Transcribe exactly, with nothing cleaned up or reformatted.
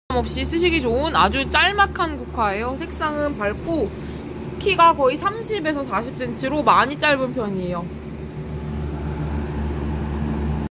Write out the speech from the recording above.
없이 쓰시기 좋은 아주 짤막한 국화예요. 색상은 밝고 키가 거의 삼십에서 사십 센티미터로 많이 짧은 편이에요.